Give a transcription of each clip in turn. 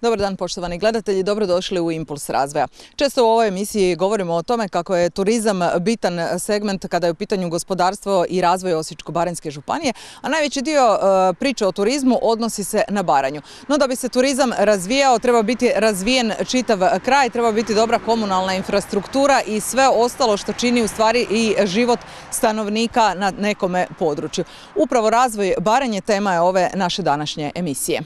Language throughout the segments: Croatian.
Dobar dan poštovani gledatelji, dobrodošli u Impuls razvoja. Često u ovoj emisiji govorimo o tome kako je turizam bitan segment kada je u pitanju gospodarstvo i razvoj Osječko-baranjske županije, a najveći dio priče o turizmu odnosi se na Baranju. No da bi se turizam razvijao, treba biti razvijen čitav kraj, treba biti dobra komunalna infrastruktura i sve ostalo što čini u stvari i život stanovnika na nekome području. Upravo razvoj Baranje tema je ove naše današnje emisije.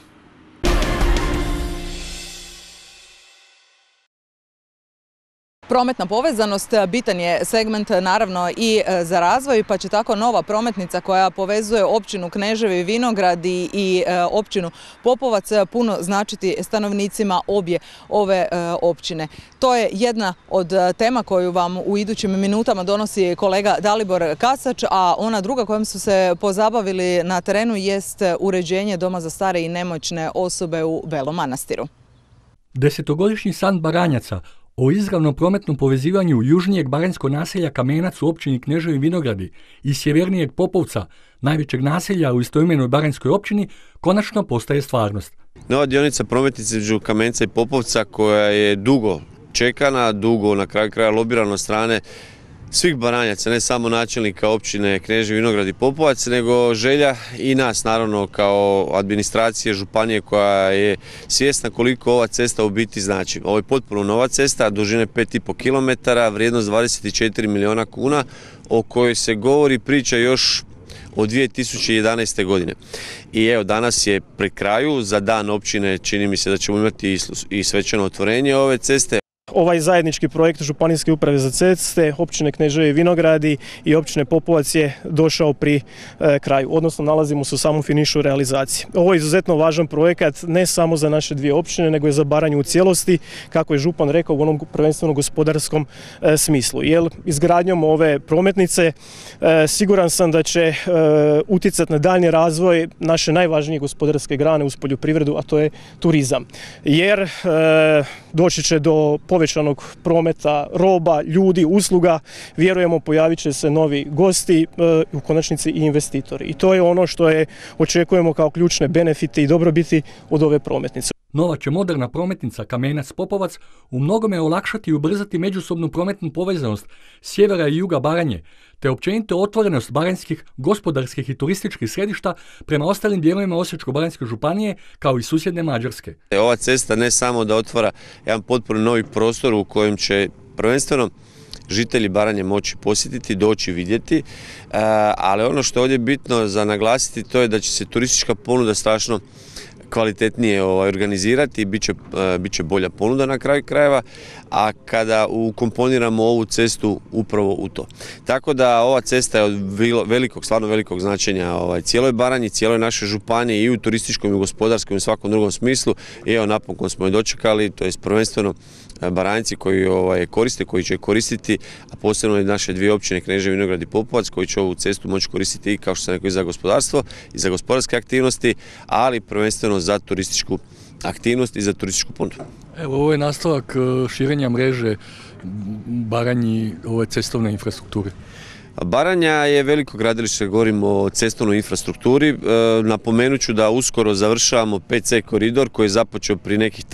Prometna povezanost bitan je segment naravno i za razvoj, pa će tako nova prometnica koja povezuje općinu Kneževi Vinogradi i općinu Popovac puno značiti stanovnicima obje ove općine. To je jedna od tema koju vam u idućim minutama donosi kolega Dalibor Kasač, a ona druga kojom su se pozabavili na terenu jest uređenje doma za stare i nemoćne osobe u Belom Manastiru. Desetogodišnji san Baranjaca o izravnom prometnom povezivanju južnijeg baranjskog naselja Kamenac u općini Kneževi Vinogradi i sjevernijeg Popovca, najvećeg naselja u istoimenoj baranjskoj općini, konačno postaje stvarnost. Nova dionica prometnice između Kamenca i Popovca koja je dugo čekana, dugo na kraju kraja lobirana od strane svih Baranjaca, ne samo načelnika općine Kneževi Vinograd i Popovac, nego želja i nas naravno kao administracije županije koja je svjesna koliko ova cesta u biti znači. Ovo je potpuno nova cesta, dužine 5,5 km, vrijednost 24 milijuna kuna, o kojoj se govori priča još od 2011. godine. I evo, danas je pri kraju, za dan općine čini mi se da ćemo imati i svečano otvorenje ove ceste. Ovaj zajednički projekt Županijske uprave za ceste, općine Kneževi Vinogradi i općine Popovac je došao pri kraju, odnosno nalazimo se u samom finišu realizacije. Ovo je izuzetno važan projekat ne samo za naše dvije općine, nego i za Baranju u cijelosti, kako je župan rekao, u onom prvenstveno gospodarskom smislu. Jer izgradnjom ove prometnice siguran sam da će utjecati na daljnji razvoj naše najvažnije gospodarske grane uz poljoprivredu, a to je turizam. Jer doći će do povećanog prometa roba, ljudi, usluga, vjerujemo pojavit će se novi gosti, u konačnici i investitori. I to je ono što očekujemo kao ključne benefite i dobrobiti od ove prometnice. Nova će moderna prometnica Kamenac-Popovac u mnogome olakšati i ubrzati međusobnu prometnu povezanost sjevera i juga Baranje, te općenito otvorenost baranjskih gospodarskih i turističkih središta prema ostalim dijelovima Osječko-baranjske županije kao i susjedne Mađarske. Ova cesta ne samo da otvara jedan potpuno novi prostor u kojem će prvenstveno žitelji Baranje moći posjetiti, doći vidjeti, ali ono što je ovdje bitno za naglasiti to je da će se turistička ponuda strašno kvalitetnije organizirati i bit će bolja ponuda na kraju krajeva, a kada ukomponiramo ovu cestu upravo u to. Tako da ova cesta je od stvarno velikog značenja cijeloj Baranji, cijeloj našoj županiji i u turističkom i u gospodarskom i svakom drugom smislu. I evo, napokon smo je dočekali, to je prvenstveno Baranjci koji koriste, koji će koristiti, a posebno i naše dvije općine Kneževi Vinograd i Popovac koji će ovu cestu moći koristiti i kao što sam rekao i za gospodarstvo i za gospodarske aktivnosti, ali prvenstveno za turističku aktivnost i za turističku ponudu. Evo, ovo je nastavak širenja mreže Baranji ove cestovne infrastrukture. Baranja je veliko gradilište, govorimo o cestovnoj infrastrukturi. Napomenut ću da uskoro završavamo PC koridor koji je započeo prije nekih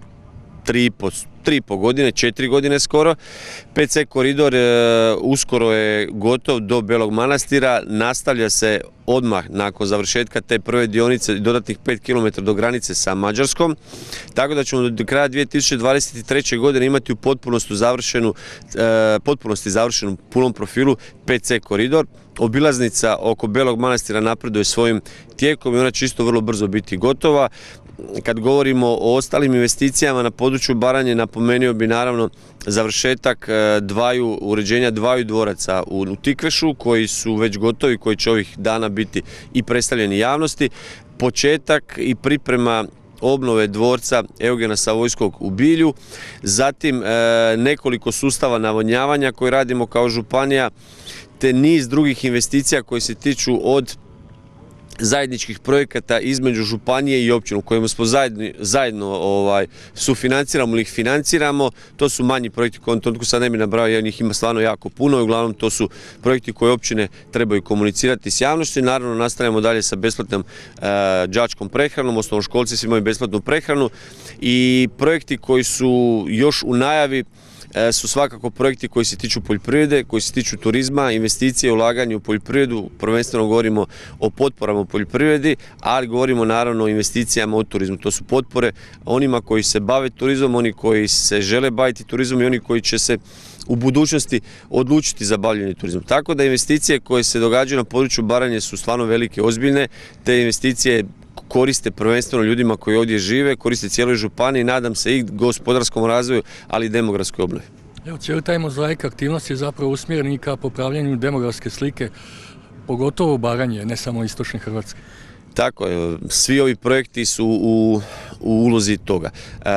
3,5 godine, 4 godine skoro. PC koridor uskoro je gotov do Belog Manastira, nastavlja se odmah nakon završetka te prve dionice dodatnih 5 km do granice sa Mađarskom, tako da ćemo do kraja 2023. godine imati u potpunosti završenu punom profilu PC koridor. Obilaznica oko Belog Manastira napreduje svojim tijekom i ona će isto vrlo brzo biti gotova. Kad govorimo o ostalim investicijama na području Baranje, napomenuo bi naravno završetak uređenja dvaju dvoraca u Tikvešu koji su već gotovi, koji će ovih dana biti i predstavljeni javnosti, početak i priprema obnove dvorca Eugena Savojskog u Bilju, zatim nekoliko sustava navodnjavanja koje radimo kao županija, te niz drugih investicija koje se tiču od zajedničkih projekata između županije i općine u kojima smo zajedno sufinanciramo ili ih financiramo. To su manji projekti koje trenutku sad ne bi nabrao, jer njih ima stvarno jako puno i uglavnom to su projekti koje općine trebaju komunicirati s javnošću. Naravno nastavljamo dalje sa besplatnom đačkom prehranom, osnovnoškolci svi imaju besplatnu prehranu i projekti koji su još u najavi su svakako projekti koji se tiču poljoprivrede, koji se tiču turizma, investicije, ulaganje u poljoprivredu, prvenstveno govorimo o potporama u poljoprivredi, ali govorimo naravno o investicijama u turizmu. To su potpore onima koji se bave turizmom, oni koji se žele baviti turizmom i oni koji će se u budućnosti odlučiti za bavljenje turizmom. Tako da investicije koje se događaju na području Baranje su stvarno velike, ozbiljne, te investicije koriste prvenstveno ljudima koji ovdje žive, koriste cijeloj županiji, nadam se i gospodarskom razvoju, ali i demografskoj obnovi. Evo, cijeli taj mozaik aktivnosti je zapravo usmjeren i ka popravljanju demografske slike, pogotovo u Baranje, ne samo istočne Hrvatske. Tako je, svi ovi projekti su u ulozi toga.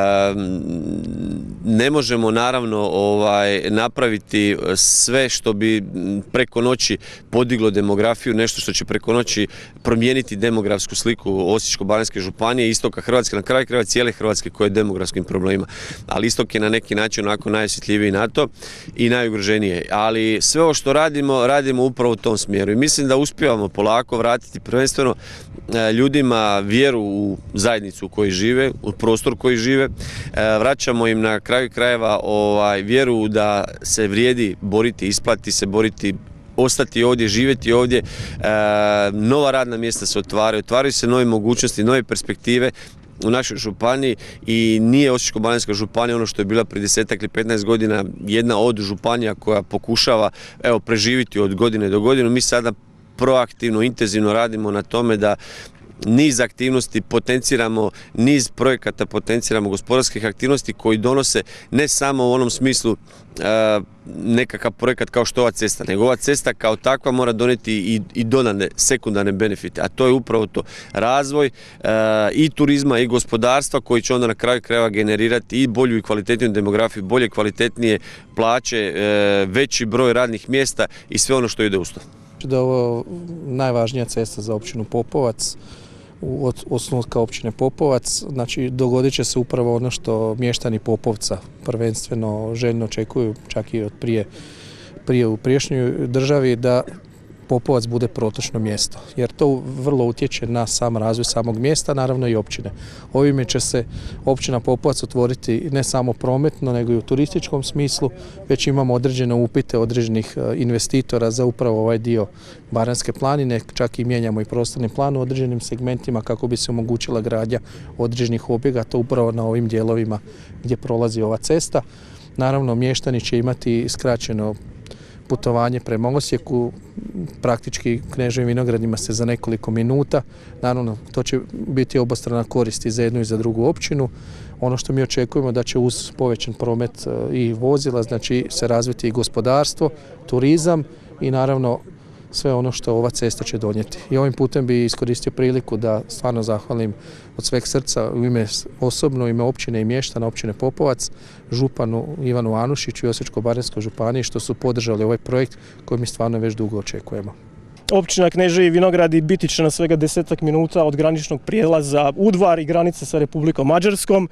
Ne možemo naravno napraviti sve što bi preko noći podiglo demografiju, nešto što će preko noći promijeniti demografsku sliku Osječko-baranjske županije, istoka Hrvatske, na kraju krajeva cijele Hrvatske koje je demografskim problemima. Ali istok je na neki način onako najosjetljiviji na to i najugroženije. Ali sve ovo što radimo upravo u tom smjeru i mislim da uspijevamo polako vratiti prvenstveno ljudima vjeru u zajednicu u kojoj žive, u prostor koji žive. Vraćamo im na kraju krajeva vjeru da se vrijedi boriti, isplati se boriti, ostati ovdje, živjeti ovdje. Nova radna mjesta se otvaraju se nove mogućnosti, nove perspektive u našoj županiji i nije Osječko-baranjska županija ono što je bila prije 10 ili 15 godina jedna od županija koja pokušava preživjeti od godine do godine. Mi sada proaktivno, intenzivno radimo na tome da niz aktivnosti potenciramo, niz projekata potenciramo, gospodarskih aktivnosti koji donose ne samo u onom smislu nekakav projekat kao što ova cesta, nego ova cesta kao takva mora donijeti i dodane sekundarne benefite, a to je upravo to razvoj i turizma i gospodarstva koji će onda na kraju krajeva generirati i bolju i kvalitetniju demografiju, bolje kvalitetnije plaće, veći broj radnih mjesta i sve ono što ide uz to. Da je ovo najvažnija cesta za općinu Popovac, osnutka općine Popovac, znači dogodit će se upravo ono što mještani Popovca prvenstveno željno očekuju, čak i od prije u prijašnjoj državi, da Popovac bude protočno mjesto, jer to vrlo utječe na sam razvoj samog mjesta, naravno i općine. Ovime će se općina Popovac otvoriti ne samo prometno, nego i u turističkom smislu, već imamo određene upite određenih investitora za upravo ovaj dio Baranjske planine, čak i mijenjamo i prostorni plan u određenim segmentima kako bi se omogućila gradnja određenih objekata upravo na ovim dijelovima gdje prolazi ova cesta. Naravno, mještani će imati skraćeno putovanje prema Osijeku, praktički Kneževim Vinogradima se za nekoliko minuta. Naravno, to će biti obostrana korist i za jednu i za drugu općinu. Ono što mi očekujemo da će uz povećan promet i vozila, znači se razviti i gospodarstvo, turizam i naravno sve ono što ova cesta će donijeti. I ovim putem bi iskoristio priliku da stvarno zahvalim od sveg srca u ime osobno, u ime općine i mještana općine Popovac, županu Ivanu Anušiću i Osječko-baranjskoj županiji što su podržali ovaj projekt koji mi stvarno već dugo očekujemo. Općina Kneževi Vinogradi biti će na svega 10 minuta od graničnog prijelaza Udvar i granice sa Republikom Mađarskom.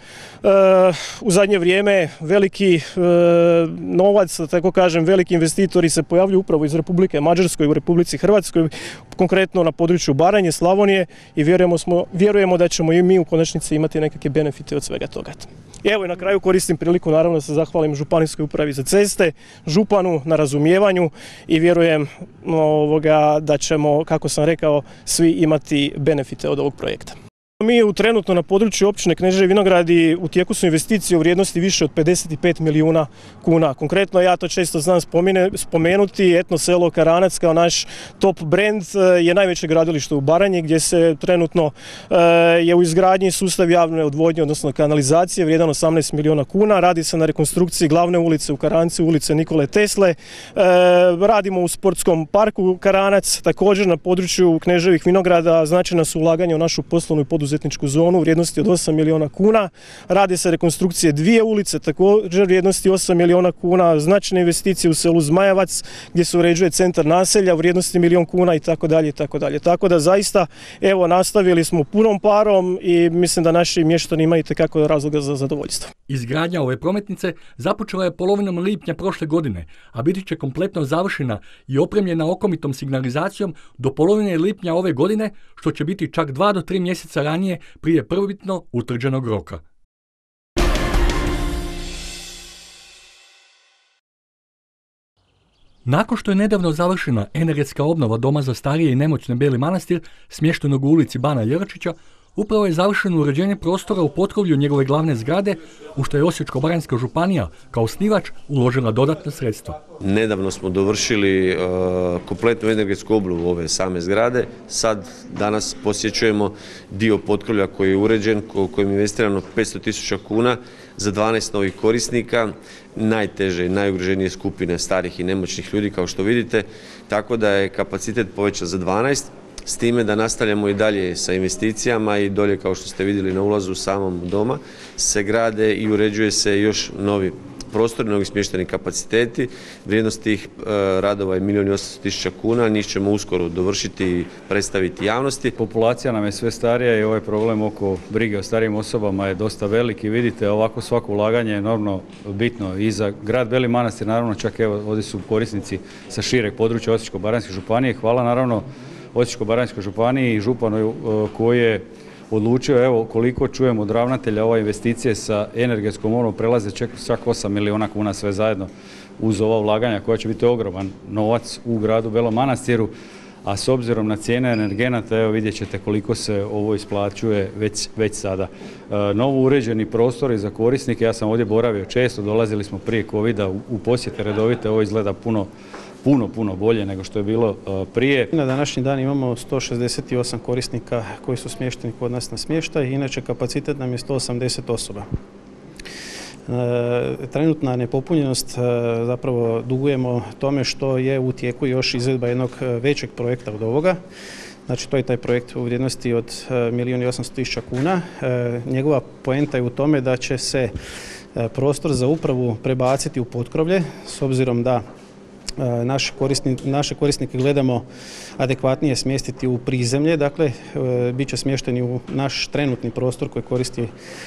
U zadnje vrijeme veliki novac, tako kažem, veliki investitori se pojavljuju upravo iz Republike Mađarskoj u Republici Hrvatskoj, konkretno na području Baranje, Slavonije i vjerujemo da ćemo i mi u konačnici imati nekakve benefite od svega toga. I evo i na kraju koristim priliku naravno da se zahvalim Županijskoj upravi za ceste, županu na razumijevanju i vjerujem da ćemo, kako sam rekao, svi imati benefite od ovog projekta. Mi trenutno na području općine Kneževi Vinogradi u tijeku su investicije u vrijednosti više od 55 milijuna kuna. Konkretno ja to često znam spomenuti, etno selo Karanac kao naš top brand je najveće gradilište u Baranji gdje se trenutno je u izgradnji sustav javne odvodnje, odnosno kanalizacije vrijedan 18 milijuna kuna. Radi se na rekonstrukciji glavne ulice u Karancu, ulice Nikole Tesle. Radimo u sportskom parku Karanac, također na području Kneževih Vinograda značajna su ulaganja u našu poslovnu i poduzetničku poduzetničku zonu u vrijednosti od 8 milijuna kuna. Radi se rekonstrukcije 2 ulice, također vrijednosti 8 milijuna kuna, značajne investicije u selu Zmajevac gdje se uređuje centar naselja u vrijednosti 1 milijun kuna itd. Tako da zaista evo nastavili smo punom parom i mislim da naši mještani imaju itekako razloga za zadovoljstvo. Izgradnja ove prometnice započela je polovinom lipnja prošle godine, a biti će kompletno završena i opremljena okomitom signalizacijom do polovine lipnja ove godine, što će biti čak 2 do 3 mjeseca ranije prije prvobitno utvrđenog roka. Nakon što je nedavno završena energetska obnova Doma za starije i nemoćne Beli Manastir, smještenog u ulici Bana Jelačića, upravo je završeno uređenje prostora u potkrovlju njegove glavne zgrade, u što je Osječko-baranjska županija kao osnivač uložila dodatna sredstva. Nedavno smo dovršili kompletnu energetsku obnovu ove same zgrade. Danas posjećujemo dio potkrovlja koji je uređen, kojem je investirano 500.000 kuna za 12 novih korisnika, najteže i najugroženije skupine starih i nemoćnih ljudi, kao što vidite, tako da je kapacitet povećan za 12. S time da nastavljamo i dalje sa investicijama i dolje, kao što ste vidjeli na ulazu samom doma, se grade i uređuje se još novi prostor, novi smješteni kapaciteti. Vrijednost tih radova je 1.800.000 kuna, njih ćemo uskoro dovršiti i predstaviti javnosti. Populacija nam je sve starija i ovaj problem oko brige o starijim osobama je dosta velik i vidite, ovako svako ulaganje je enormno bitno i za grad Beli Manastir, naravno čak evo ovdje su korisnici sa šireg područja Osječko-baranjske županije. Hvala naravno Osječko-baranjskoj županiji i županu koji je odlučio, evo koliko čujem od ravnatelja, ova investicije sa energetskom obnovom prelaze čak 8 milijuna kuna sve zajedno uz ova ulaganja koja će biti ogroman novac u gradu Belom Manastiru, a s obzirom na cijene energenata, evo vidjet ćete koliko se ovo isplaćuje već sada. Novo uređeni prostori za korisnike, ja sam ovdje boravio često, dolazili smo prije covida u posjete redovite, ovo izgleda puno bolje nego što je bilo prije. Na današnji dan imamo 168 korisnika koji su smješteni kod nas na smještaj, inače kapacitet nam je 180 osoba. Trenutna nepopunjenost zapravo dugujemo tome što je u tijeku još izvedba jednog većeg projekta od ovoga. Znači to je taj projekt u vrijednosti od 1.800.000 kuna. Njegova poenta je u tome da će se prostor za upravu prebaciti u potkrovlje, s obzirom da naše korisnike gledamo adekvatnije smjestiti u prizemlje, dakle bit će smješteni u naš trenutni prostor koji koristi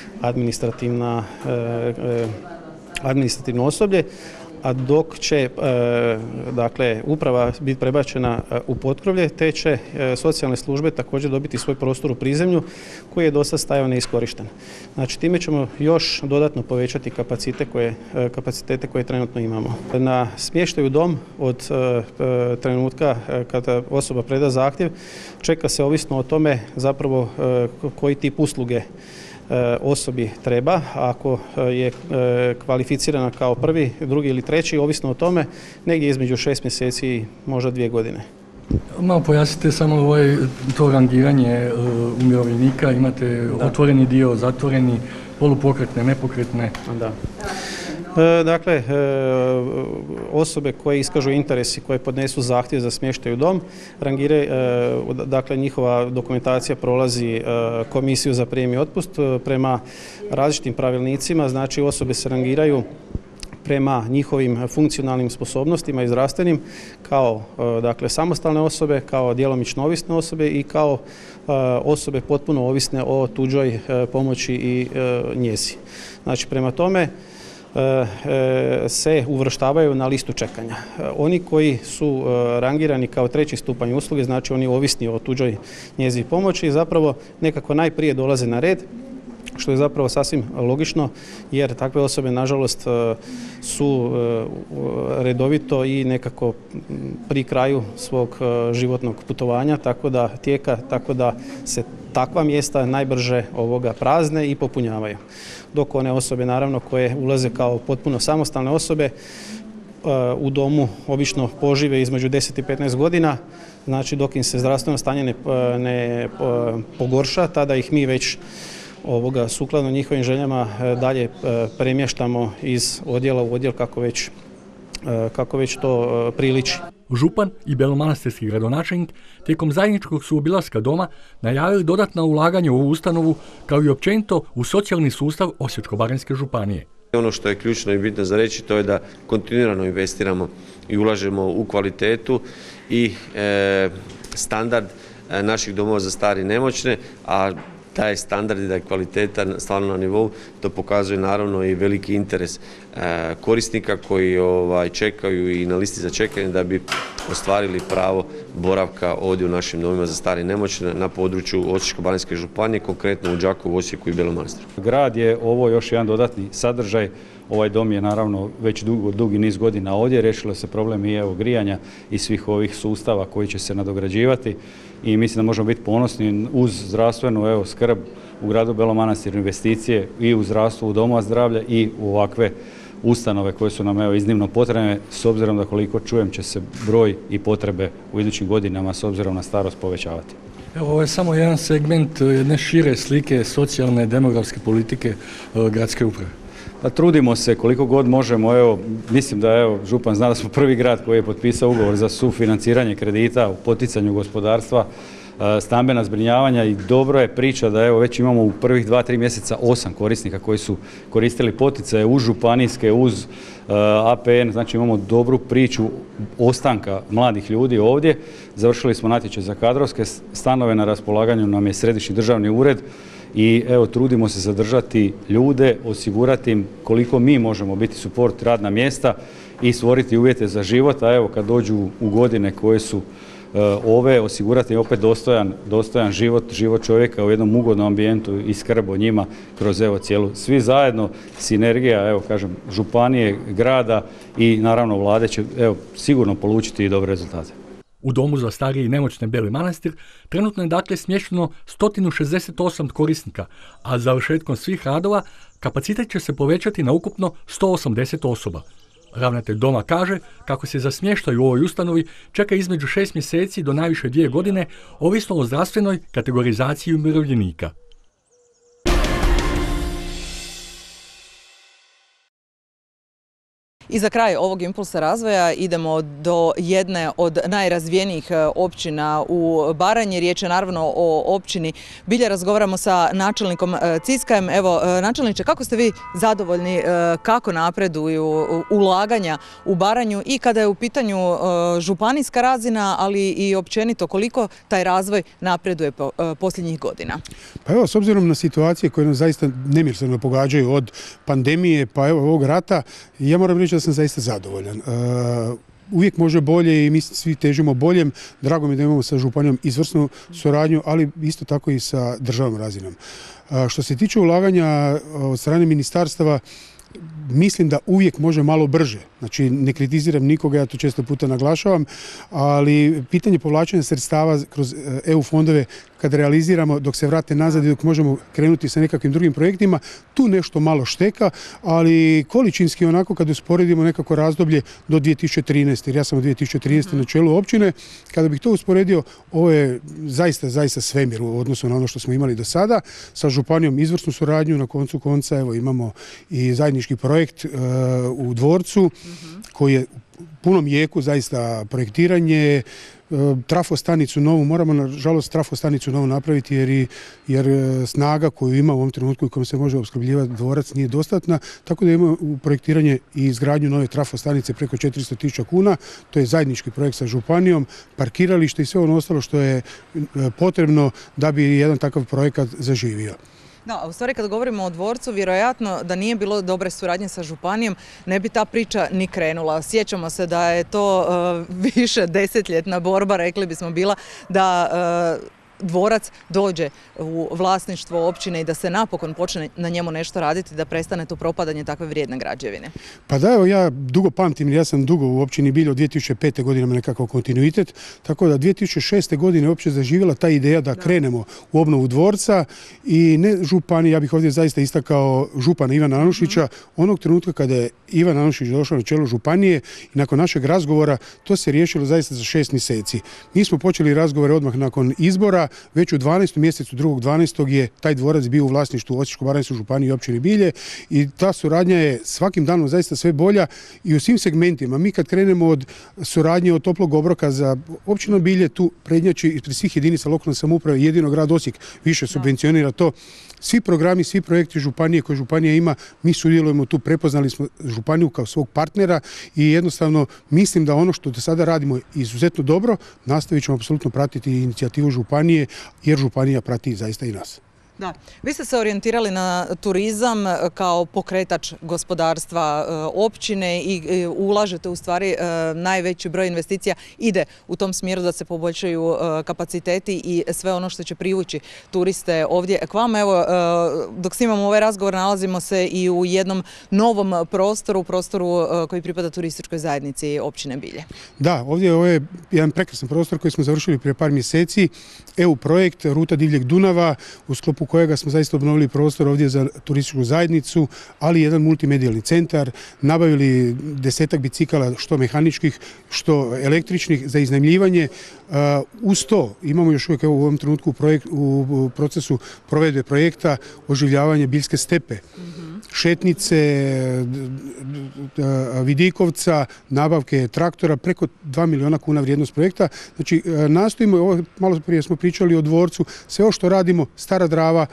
administrativno osoblje, a dok će uprava biti prebačena u potkrovlje, te će socijalne službe također dobiti svoj prostor u prizemlju koji je dosad stajao neiskorišten. Znači time ćemo još dodatno povećati kapacitete koje trenutno imamo. Na smještaju dom od trenutka kada osoba preda zahtjev čeka se ovisno o tome zapravo koji tip usluge osobi treba. Ako je kvalificirana kao prvi, drugi ili treći, ovisno o tome, negdje između 6 mjeseci i možda 2 godine. Malo pojasnite samo to rangiranje umirovljenika, imate otvoreni dio, zatvoreni, polupokretne, nepokretne. Da. Dakle, osobe koje iskažu interes i koje podnesu zahtjev za smještaj u dom, dakle njihova dokumentacija prolazi komisiju za prijem i otpust prema različitim pravilnicima, znači osobe se rangiraju prema njihovim funkcionalnim sposobnostima i zdravstvenim kao dakle samostalne osobe, kao djelomično ovisne osobe i kao osobe potpuno ovisne o tuđoj pomoći i njezi. Znači prema tome se uvrštavaju na listu čekanja. Oni koji su rangirani kao treći stupanj usluge, znači oni ovisni o tuđoj njezi i pomoći, zapravo nekako najprije dolaze na red, što je zapravo sasvim logično jer takve osobe nažalost su redovito i nekako pri kraju svog životnog putovanja, tako da se takva mjesta najbrže prazne i popunjavaju. Dok one osobe naravno koje ulaze kao potpuno samostalne osobe u domu obično požive između 10 i 15 godina, znači dok im se zdravstveno stanje ne pogorša, tada ih mi već sukladno njihovim željama dalje premještamo iz odjela u odjel kako već to priliči. Župan i belomanastirski gradonačelnik tijekom zajedničkog su obilaska doma najavili dodatna ulaganja u ovu ustanovu kao i općenito u socijalni sustav Osječko-baranjske županije. Ono što je ključno i bitno za reći to je da kontinuirano investiramo i ulažemo u kvalitetu i standard naših domova za stare i nemoćne, a taj standard i da je kvaliteta stvarno na nivou, to pokazuje naravno i veliki interes korisnika koji čekaju i na listi za čekanje da bi ostvarili pravo boravka ovdje u našim domovima za stare i nemoćne na području Osječko-baranjske županije, konkretno u Đakovu, Osijeku i Belom Manastiru. Grad je ovo još jedan dodatni sadržaj. Ovaj dom je naravno već dugi niz godina ovdje, riješilo se problem i grijanja i svih ovih sustava koji će se nadograđivati i mislim da možemo biti ponosni uz zdravstvenu skrb u gradu Belom Manastiru, investicije i u zdravstvu, u domova zdravlja i u ovakve ustanove koje su nam iznimno potrebne, s obzirom da koliko čujem će se broj i potrebe u idućim godinama s obzirom na starost povećavati. Ovo je samo jedan segment jedne šire slike socijalne demografske politike gradske uprave. Pa trudimo se koliko god možemo, mislim da župan zna da smo prvi grad koji je potpisao ugovor za sufinanciranje kredita u poticanju gospodarstva, stambena zbrinjavanja i dobro je priča da već imamo u prvih 2-3 mjeseca 8 korisnika koji su koristili poticaje uz županijske, uz APN, znači imamo dobru priču ostanka mladih ljudi ovdje. Završili smo natječaj za kadrovske stanove, na raspolaganju nam je Središnji državni ured i trudimo se zadržati ljude, osigurati im koliko mi možemo biti suport radna mjesta i stvoriti uvjete za život, a kad dođu u godine koje su osigurati opet dostojan život čovjeka u jednom ugodnom ambijentu i skrb o njima kroz cijelu. Svi zajedno, sinergija, županije, grada i naravno vlade će sigurno polučiti i dobre rezultate. U domu za starije i nemoćne Beli Manastir trenutno je dakle smješteno 168 korisnika, a završetkom svih radova kapacitet će se povećati na ukupno 180 osoba. Ravnatelj doma kaže kako se za smještaj u ovoj ustanovi čeka između 6 mjeseci do najviše 2 godine, ovisno o zdravstvenoj kategorizaciji umirovljenika. I za kraj ovog impulsa razvoja idemo do jedne od najrazvijenijih općina u Baranji. Riječ je naravno o općini Bilje. Razgovaramo sa načelnikom Ciskajem. Evo, načelniče, kako ste vi zadovoljni kako napreduju ulaganja u Baranju i kada je u pitanju županijska razina, ali i općenito koliko taj razvoj napreduje posljednjih godina? Pa evo, s obzirom na situacije koje nas zaista nemilosrdno pogađaju od pandemije pa evo ovog rata, ja moram reći da sam zaista zadovoljan. Uvijek može bolje i mi svi težimo boljem. Drago mi da imamo sa županijom izvrsnu suradnju, ali isto tako i sa državnom razinom. Što se tiče ulaganja od strane ministarstava, mislim da uvijek može malo brže. Znači, ne kritiziram nikoga, ja to često puta naglašavam, ali pitanje povlačenja sredstava kroz EU fondove kad realiziramo, dok se vrate nazad i dok možemo krenuti sa nekakvim drugim projektima, tu nešto malo šteka, ali količinski onako kad usporedimo nekako razdoblje do 2013. Jer ja sam od 2013. na čelu općine, kada bih to usporedio, ovo je zaista svemir u odnosu na ono što smo imali do sada. Sa županijom izvrsnu suradnju, na koncu konca evo imamo i zajednički projekt u Dvorcu koji je u punom jeku, zaista projektiranje, trafostanicu novu, moramo nažalost trafostanicu novu napraviti jer snaga koju ima u ovom trenutku i kojom se može opskrbljivati Dvorac nije dostatna, tako da imamo projektiranje i izgradnju nove trafostanice preko 400.000 kuna, to je zajednički projekt sa županijom, parkiralište i sve ono ostalo što je potrebno da bi jedan takav projekat zaživio. Da, u stvari kad govorimo o Dvorcu, vjerojatno da nije bilo dobre suradnje sa županijom, ne bi ta priča ni krenula. Sjećamo se da je to više desetljetna borba, rekli bismo bila, da Dvorac dođe u vlasništvo općine i da se napokon počne na njemu nešto raditi, da prestane to propadanje takve vrijedne građevine. Pa da, evo ja dugo pamtim, ja sam dugo u općini Bilje, od 2005. godine imam nekakav kontinuitet, tako da 2006. godine uopće zaživjela ta ideja da krenemo u obnovu Dvorca i ne župani, ja bih ovdje zaista istakao župana Ivana Anušića, onog trenutka kada je Ivan Anušić došao na čelo županije i nakon našeg razgovora to se riješilo zaista za 6 mjeseci. Mi smo počeli razgovore odmah nakon izbora već u 12. mjesecu 2.12. je taj dvorac bio u vlasništvu Osječko-baranjske županije i općine Bilje i ta suradnja je svakim danom zaista sve bolja i u svim segmentima. Mi kad krenemo od suradnje od toplog obroka za općinu Bilje, tu prednjači ispred svih jedinica lokalne samouprave jedino grad Osijek više subvencionira to. Svi programi, svi projekti županije koje županija ima, mi sudjelujemo tu, prepoznali smo županiju kao svog partnera i jednostavno mislim da ono što do sada radimo je izuzetno dobro, nastavit ćemo apsolutno pratiti inicijativu županije jer županija prati zaista i nas. Da, vi ste se orijentirali na turizam kao pokretač gospodarstva općine i ulažete u stvari najveći broj investicija ide u tom smjeru da se poboljšaju kapaciteti i sve ono što će privući turiste ovdje k vama. Evo, dok snimamo ovaj razgovor nalazimo se i u jednom novom prostoru koji pripada turističkoj zajednici općine Bilje. Da, ovdje je jedan prekrasan prostor koji smo završili prije par mjeseci. EU projekt Ruta divljeg Dunava u sklopu kojega smo zaista obnovili prostor ovdje za turističku zajednicu, ali jedan multimedijalni centar, nabavili 10-ak bicikala, što mehaničkih, što električnih za iznajmljivanje. Uz to imamo još uvijek u ovom trenutku u procesu provedbe projekta oživljavanje Biljske stepe. Šetnice, vidikovca, nabavke traktora, preko 2 milijuna kuna vrijednost projekta. Znači, nastojimo, malo prije smo pričali o dvorcu, sve ovo što radimo, Stara Drava,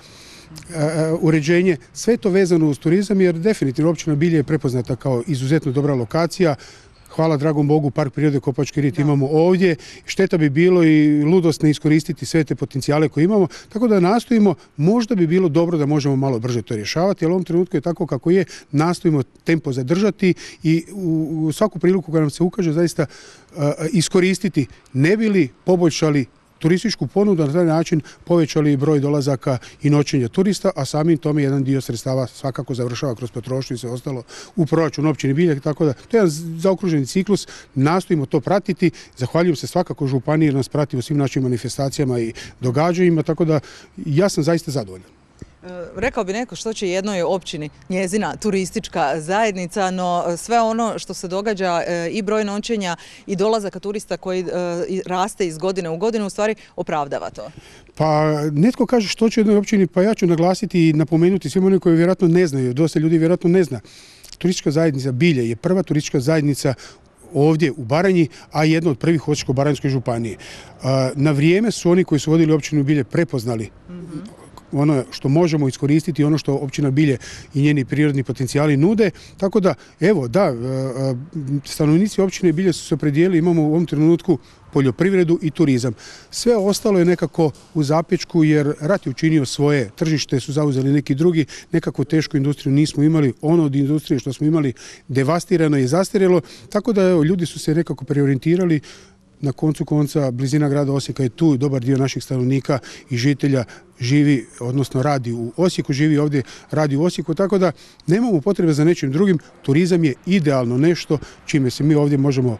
uređenje, sve to vezano uz turizam jer definitivno općina Bilje je prepoznata kao izuzetno dobra lokacija. Hvala dragom Bogu, Park prirode Kopački rit imamo ovdje. Šteta bi bilo i ludost ne iskoristiti sve te potencijale koje imamo. Tako da nastojimo, možda bi bilo dobro da možemo malo brže to rješavati, ali u ovom trenutku je tako kako je, nastojimo tempo zadržati i u svaku priliku koja nam se ukaže zaista iskoristiti, ne bi li poboljšali turističku ponudu, na taj način povećali broj dolazaka i noćenja turista, a samim tome jedan dio sredstava svakako završava kroz potrošnju i sve ostalo u proračun općine Bilje, tako da to je jedan zaokruženi ciklus, nastojimo to pratiti, zahvaljujem se svakako županiji jer nas prati u svim našim manifestacijama i događanjima, tako da ja sam zaista zadovoljan. Rekao bi neko što će jednoj općini njezina turistička zajednica, no sve ono što se događa i broj noćenja i dolazaka turista koji raste iz godine u godinu u stvari opravdava to. Pa netko kaže što će jednoj općini, pa ja ću naglasiti i napomenuti svima oni koji vjerojatno ne znaju, dosta ljudi vjerojatno ne zna. Turistička zajednica Bilje je prva turistička zajednica ovdje u Baranji, a jedna od prvih u Osječko-baranjskoj županiji. Na vrijeme su oni koji su vodili općinu Bilje prepoznali ono što možemo iskoristiti, ono što općina Bilje i njeni prirodni potencijali nude. Tako da, evo, da, stanovnici općine Bilje su se opredijelili, imamo u ovom trenutku poljoprivredu i turizam. Sve ostalo je nekako u zapečku jer rat je učinio svoje, tržište su zauzeli neki drugi, nekakvu tešku industriju nismo imali, ono od industrije što smo imali devastirano i zastarjelo, tako da evo, ljudi su se nekako preorijentirali. Na koncu konca blizina grada Osijeka je tu, dobar dio naših stanovnika i žitelja živi, odnosno radi u Osijeku, živi ovdje, radi u Osijeku, tako da nemamo potrebe za nečim drugim. Turizam je idealno nešto čime se mi ovdje možemo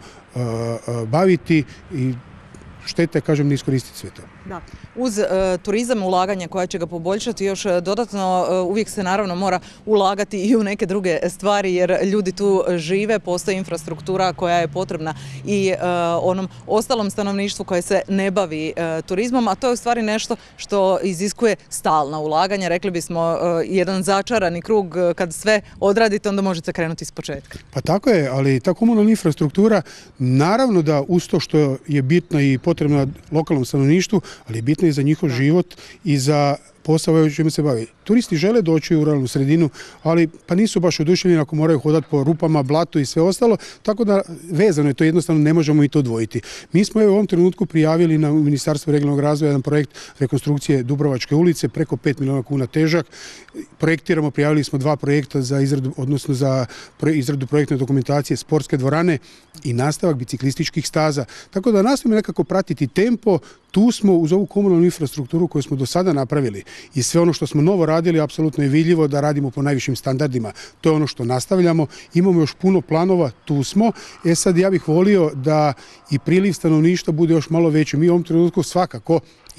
baviti i šteta je, kažem, ne iskoristiti sve to. Da. Uz turizam, ulaganja koja će ga poboljšati još dodatno, uvijek se naravno mora ulagati i u neke druge stvari jer ljudi tu žive, postoji infrastruktura koja je potrebna i onom ostalom stanovništvu koje se ne bavi turizmom, a to je u stvari nešto što iziskuje stalna ulaganja. Rekli bismo jedan začarani krug, kad sve odradite onda možete krenuti iz početka. Pa tako je, ali ta komunalna infrastruktura naravno da uz to što je bitna i potrebna lokalnom stanovništvu, ali je bitno i za njihov život i za posao čime se bavi. Turisti žele doći u ruralnu sredinu, ali pa nisu baš oduševljeni ako moraju hodati po rupama, blatu i sve ostalo, tako da vezano je to, jednostavno ne možemo i to odvojiti. Mi smo u ovom trenutku prijavili na Ministarstvo regionalnog razvoja jedan projekt rekonstrukcije Dubrovačke ulice, preko 5 milijuna kuna težak. Projektiramo, prijavili smo 2 projekta za izradu, odnosno za izradu projektne dokumentacije sportske dvorane i nastavak biciklističkih staza. Tako da nastojimo nekako pratiti tempo. Tu smo uz ovu komunalnu infrastrukturu koju smo do sada napravili i sve ono što smo novo radili, apsolutno je vidljivo da radimo po najvišim standardima. To je ono što nastavljamo. Imamo još puno planova, tu smo. Sad ja bih volio da i priliv stanovništva bude još malo veći. Mi u ovom trenutku svakako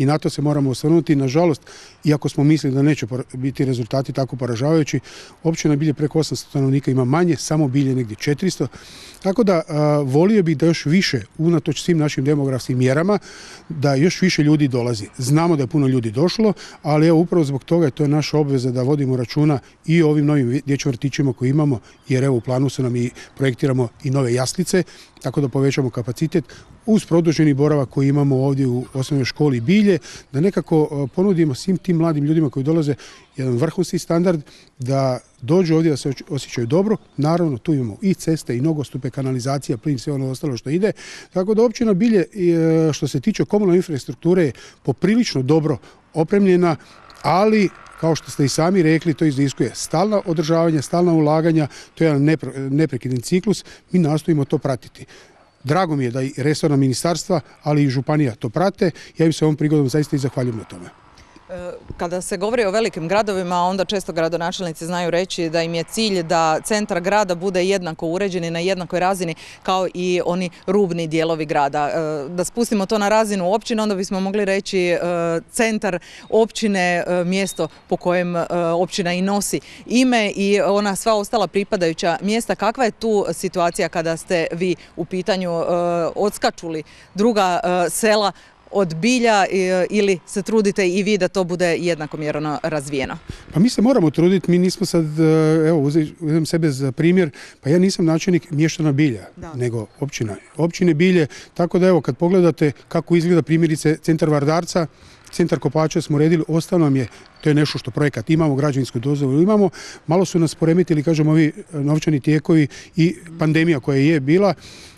i na to se moramo osvrnuti. Nažalost, iako smo mislili da neće biti rezultati tako poražavajući, općina Bilje preko 800 stanovnika ima manje, samo Bilje negdje 400. Tako da volio bih da još više, unatoč svim našim demografskim mjerama, da još više ljudi dolazi. Znamo da je puno ljudi došlo, ali evo upravo zbog toga to je naša obveza da vodimo računa i o ovim novim dječjim vrtićima koje imamo, jer evo u planu su nam i projektiramo i nove jaslice, tako da povećamo kapacitet uz produženi boravak koji imamo ovdje u osnovnoj školi Bilje, da nekako ponudimo svim tim mladim ljudima koji dolaze jedan vrhunski standard, da dođu ovdje da se osjećaju dobro. Naravno, tu imamo i ceste, i nogostupe, kanalizacija, plin, sve ono ostalo što ide. Tako da općina Bilje, što se tiče komunalne infrastrukture, je poprilično dobro opremljena, ali kao što ste i sami rekli, to iziskuje stalna održavanja, stalna ulaganja, to je jedan neprekidan ciklus, mi nastojimo to pratiti. Drago mi je da i resorna ministarstva, ali i županija to prate. Ja im se ovom prigodom zaista i zahvaljujem na tome. Kada se govori o velikim gradovima, onda često gradonačelnici znaju reći da im je cilj da centar grada bude jednako uređen i na jednakoj razini kao i oni rubni dijelovi grada. Da spustimo to na razinu općine, onda bismo mogli reći centar općine, mjesto po kojem općina i nosi ime i ona sva ostala pripadajuća mjesta. Kakva je tu situacija kada ste vi u pitanju, odskačuli druga sela od Bilja ili se trudite i vi da to bude jednakomjerno razvijeno? Pa mi se moramo truditi, mi nismo sad, evo uzem sebe za primjer, pa ja nisam načelnik mještana Bilja, nego općine Bilje, tako da evo kad pogledate kako izgleda primjerice centar Vardarca, centar Kopača smo uredili, ostalo nam je, to je nešto što projekat imamo, građevinsku dozvolu imamo, malo su nas poremetili, kažemo, ovi novčani tijekovi i pandemija koja je bila.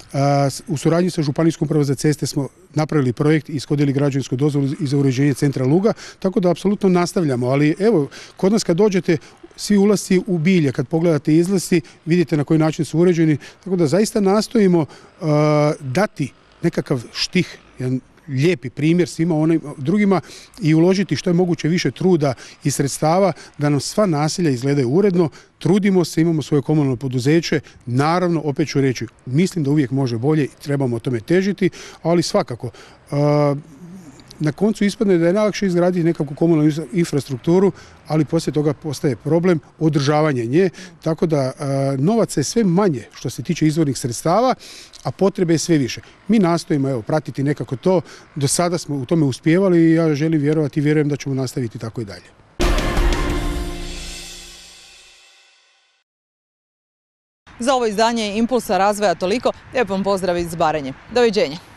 U suradnji sa Županijskom upravom za ceste smo napravili projekt i ishodili građevinsku dozvolu i za uređenje centra Luga, tako da apsolutno nastavljamo. Ali evo, kod nas kad dođete, svi ulasci u Bilje, kad pogledate izlasci, vidite na koji način su uređeni, tako da zaista nastojimo dati nekakav štih, jedan lijepi primjer svima onim drugima i uložiti što je moguće više truda i sredstava da nam sva naselja izgledaju uredno. Trudimo se, imamo svoje komunalno poduzeće. Naravno, opet ću reći, mislim da uvijek može bolje i trebamo o tome težiti, ali svakako na koncu ispadne da je najlakše izgraditi nekakvu komunalnu infrastrukturu, ali poslije toga postaje problem održavanje nje, tako da novaca je sve manje što se tiče izvornih sredstava, a potrebe je sve više. Mi nastojimo pratiti nekako to, do sada smo u tome uspijevali i ja želim vjerovati i vjerujem da ćemo nastaviti tako i dalje. Za ovo izdanje Impulsa razvoja toliko. Lijep vam pozdrav iz Baranje. Doviđenja.